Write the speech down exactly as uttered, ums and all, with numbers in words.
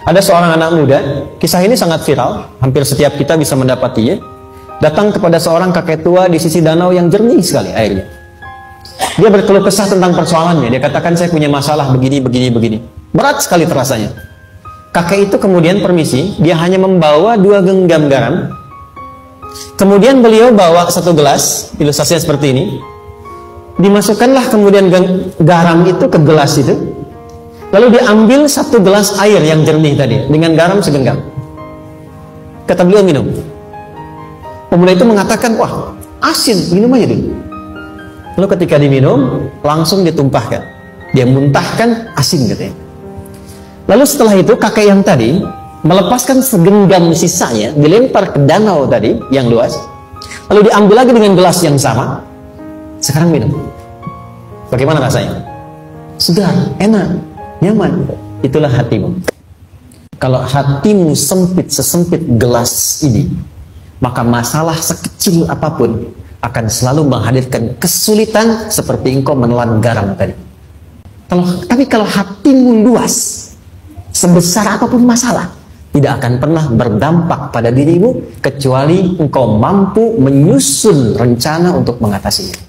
Ada seorang anak muda, kisah ini sangat viral, hampir setiap kita bisa mendapatinya. Datang kepada seorang kakek tua di sisi danau yang jernih sekali airnya. Dia berkeluh kesah tentang persoalannya. Dia katakan, saya punya masalah begini, begini, begini. Berat sekali terasanya. Kakek itu kemudian permisi, dia hanya membawa dua genggam garam. Kemudian beliau bawa satu gelas, ilustrasinya seperti ini. Dimasukkanlah kemudian garam itu ke gelas itu. Lalu diambil satu gelas air yang jernih tadi dengan garam segenggam. Kata beliau, minum. Pemuda itu mengatakan, wah asin, minum aja dulu. Lalu ketika diminum, langsung ditumpahkan. Dia muntahkan asin katanya. Lalu setelah itu kakek yang tadi melepaskan segenggam sisanya, dilempar ke danau tadi yang luas. Lalu diambil lagi dengan gelas yang sama. Sekarang minum. Bagaimana rasanya? Segar, enak, nyaman. Itulah hatimu. Kalau hatimu sempit sesempit gelas ini, maka masalah sekecil apapun akan selalu menghadirkan kesulitan seperti engkau menelan garam tadi. Kalau, tapi kalau hatimu luas, sebesar apapun masalah, tidak akan pernah berdampak pada dirimu kecuali engkau mampu menyusun rencana untuk mengatasinya.